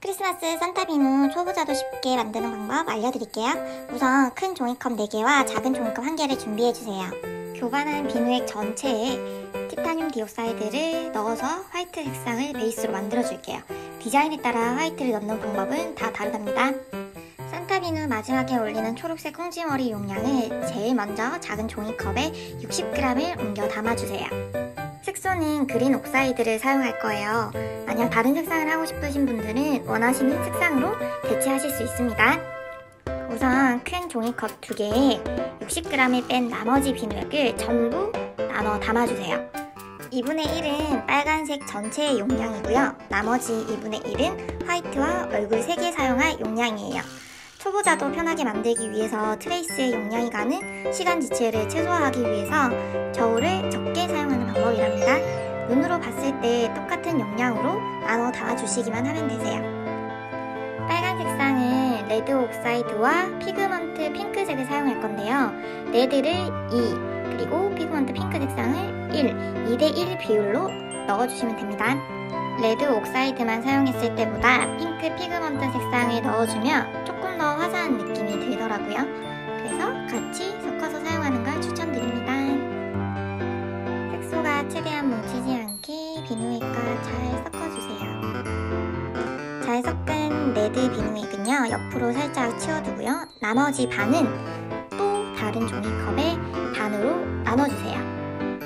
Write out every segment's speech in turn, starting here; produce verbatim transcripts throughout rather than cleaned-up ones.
크리스마스 산타비누 초보자도 쉽게 만드는 방법 알려드릴게요. 우선 큰 종이컵 네 개와 작은 종이컵 한 개를 준비해주세요. 교반한 비누액 전체에 티타늄 디옥사이드를 넣어서 화이트 색상을 베이스로 만들어줄게요. 디자인에 따라 화이트를 넣는 방법은 다 다르답니다. 산타비누 마지막에 올리는 초록색 꽁지머리 용량을 제일 먼저 작은 종이컵에 육십 그램을 옮겨 담아주세요. 색소는 그린 옥사이드를 사용할 거예요. 만약 다른 색상을 하고 싶으신 분들은 원하시는 색상으로 대체하실 수 있습니다. 우선 큰 종이컵 두 개에 육십 그램을 뺀 나머지 비누액을 전부 나눠 담아주세요. 이분의 일은 빨간색 전체의 용량이고요. 나머지 이분의 일은 화이트와 얼굴 세 개 사용할 용량이에요. 초보자도 편하게 만들기 위해서 트레이스의 용량이 가는 시간 지체를 최소화하기 위해서 저울을 적게 사용하는 방법이랍니다. 눈으로 봤을 때 똑같은 용량으로 나눠 담아주시기만 하면 되세요. 빨간 색상은 레드 옥사이드와 피그먼트 핑크색을 사용할 건데요. 레드를 이, 그리고 피그먼트 핑크 색상을 일, 이 대 일 비율로 넣어주시면 됩니다. 레드 옥사이드만 사용했을 때보다 핑크 피그먼트 색상을 넣어주면 조금 더 화사한 느낌이 들더라고요. 그래서 같이 섞어서 사용하는 걸 추천드립니다. 색소가 최대한 뭉치지 않게 비누액과 잘 섞어주세요. 잘 섞은 레드 비누액은요, 옆으로 살짝 치워두고요. 나머지 반은 또 다른 종이컵에 반으로 나눠주세요.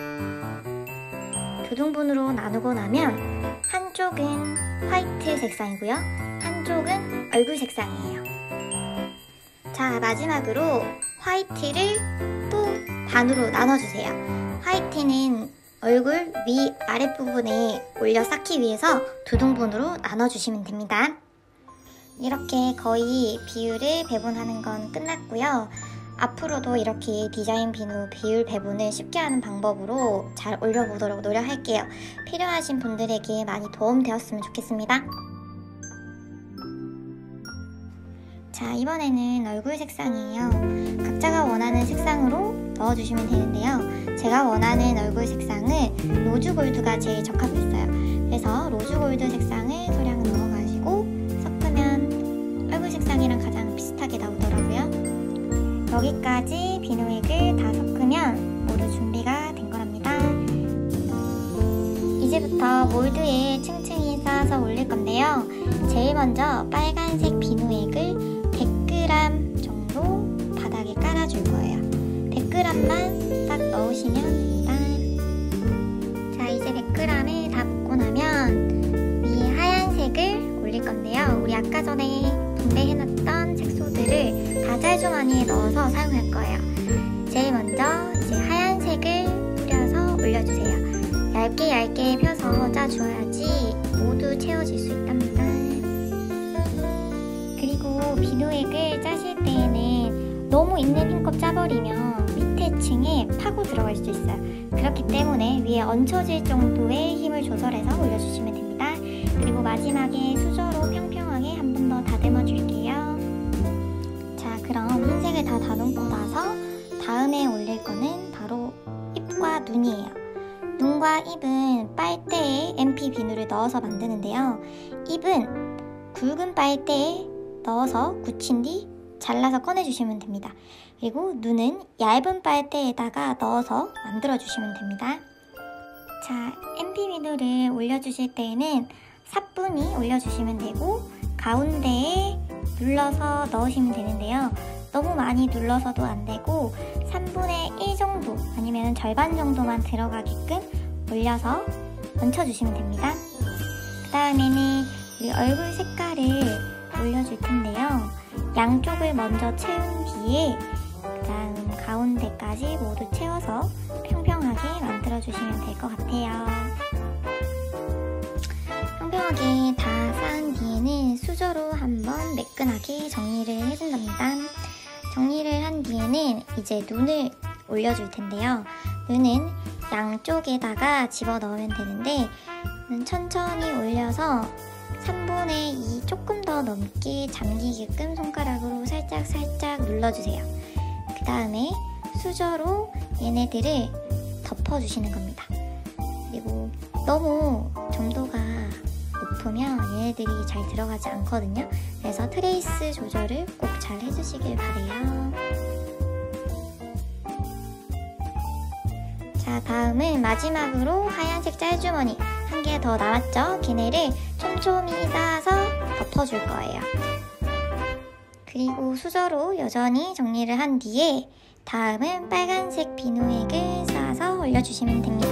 두 등분으로 나누고 나면 한쪽은 화이트 색상이고요. 한쪽은 얼굴 색상이에요. 자, 마지막으로 화이트를 또 반으로 나눠주세요. 화이트는 얼굴 위 아랫부분에 올려 쌓기 위해서 두 등분으로 나눠주시면 됩니다. 이렇게 거의 비율을 배분하는 건 끝났고요. 앞으로도 이렇게 디자인 비누 비율 배분을 쉽게 하는 방법으로 잘 올려보도록 노력할게요. 필요하신 분들에게 많이 도움되었으면 좋겠습니다. 자, 이번에는 얼굴 색상이에요. 각자가 원하는 색상으로 넣어주시면 되는데요. 제가 원하는 얼굴 색상은 로즈골드가 제일 적합했어요. 그래서 로즈골드 색상을 소량 넣어가지고 섞으면 얼굴 색상이랑 가장 비슷하게 나오더라고요. 여기까지 비누액을 다 섞으면 모두 준비가 된 거랍니다. 이제부터 몰드에 층층이 쌓아서 올릴 건데요. 제일 먼저 빨간색 비누액을 백 그램 정도 바닥에 깔아줄 거예요. 백 그램만 딱 넣으시면 됩니다. 자, 이제 백 그램을 다 붓고 나면 위에 하얀색을 올릴 건데요. 우리 아까 전에 분배해놨던 색소들을 다잘주머니에 넣어서 사용할 거예요. 제일 먼저 이제 하얀색을 뿌려서 올려주세요. 얇게 얇게 펴서 짜주어야지 모두 채워질 수 있답니다. 그리고 비누액을 짜실 때에는 너무 있는 힘껏 짜버리면 밑에 층에 파고 들어갈 수 있어요. 그렇기 때문에 위에 얹혀질 정도의 힘을 조절해서 올려주시면 됩니다. 그리고 마지막에 수저로 평평하게 한 번 더 다듬어 줄게요. 자, 그럼 흰색을 다 다듬고 나서 다음에 올릴 거는 바로 입과 눈이에요. 눈과 입은 빨대에 엠피 비누를 넣어서 만드는데요. 입은 굵은 빨대에 넣어서 굳힌 뒤 잘라서 꺼내주시면 됩니다. 그리고 눈은 얇은 빨대에다가 넣어서 만들어주시면 됩니다. 자, 엠피 비누를 올려주실 때에는 사뿐히 올려주시면 되고 가운데에 눌러서 넣으시면 되는데요. 너무 많이 눌러서도 안 되고 삼분의 일 정도 아니면 절반 정도만 들어가게끔 올려서 얹혀주시면 됩니다. 그 다음에는 우리 얼굴 색깔을 올려줄 텐데요. 양쪽을 먼저 채운 뒤에 그 다음 가운데까지 모두 채워서 평평하게 만들어주시면 될 것 같아요. 평평하게 다 쌓은 뒤에는 수저로 한번 매끈하게 정리를 해준답니다. 정리를 한 뒤에는 이제 눈을 올려줄 텐데요. 눈은 양쪽에다가 집어넣으면 되는데 천천히 올려서 삼분의 이 조금 더 넘게 잠기게끔 손가락으로 살짝 살짝 눌러주세요. 그 다음에 수저로 얘네들을 덮어주시는 겁니다. 그리고 너무 점도가 높으면 얘네들이 잘 들어가지 않거든요. 그래서 트레이스 조절을 꼭 잘 해주시길 바래요. 자, 다음은 마지막으로 하얀색 짤주머니 한 개 더 남았죠? 걔네를 촘촘히 싸서 덮어줄 거예요. 그리고 수저로 여전히 정리를 한 뒤에 다음은 빨간색 비누액을 싸서 올려주시면 됩니다.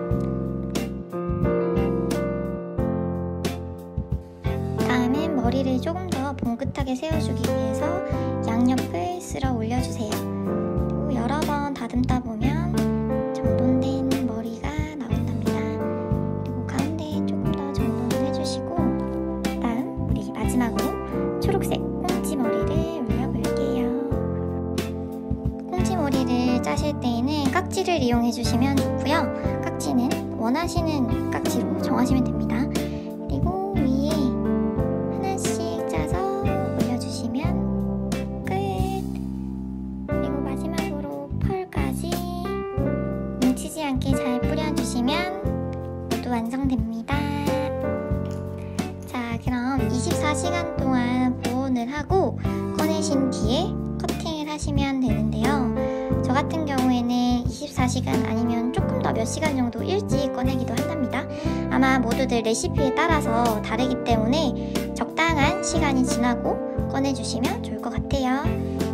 다음은 머리를 조금 더 봉긋하게 세워주기 위해서 양옆을 쓸어 올려주세요. 그리고 여러 번 다듬다 보면 정돈된 머리가 나온답니다. 그리고 가운데 조금 더 정돈을 해주시고 다음 우리 마지막으로 초록색 꽁지 머리를 올려볼게요. 꽁지 머리를 짜실 때에는 깍지를 이용해 주시면 좋고요. 깍지는 원하시는 깍지로 정하시면 됩니다. 그리고 위에 하나씩 짜서 올려주시면 끝! 그리고 마지막으로 펄까지 뭉치지 않게 잘 뿌려주시면 모두 완성됩니다. 자, 그럼 이십사 시간 동안 보온을 하고 꺼내신 뒤에 커팅을 하시면 되는데요. 저 같은 경우에는 이십사 시간 아니면 조금 더 몇 시간 정도 일찍 꺼내기도 한답니다. 아마 모두들 레시피에 따라서 다르기 때문에 적당한 시간이 지나고 꺼내주시면 좋을 것 같아요.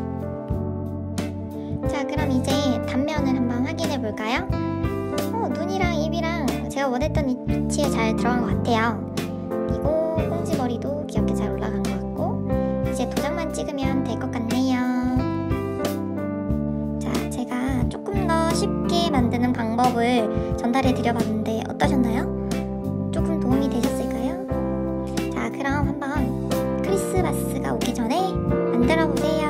자, 그럼 이제 단면을 한번 확인해 볼까요? 어, 눈이랑 입이랑 제가 원했던 위치에 잘 들어간 것 같아요. 그리고 꽁지머리도 귀엽게 잘 올라간 것 같고 이제 도장만 찍으면 될 것 같네요. 자, 제가 조금 더 쉽게 만드는 방법을 전달해 드려봤는데 어떠셨나요? 조금 도움이 되셨을까요? 자, 그럼 한번 크리스마스가 오기 전에 만들어 보세요.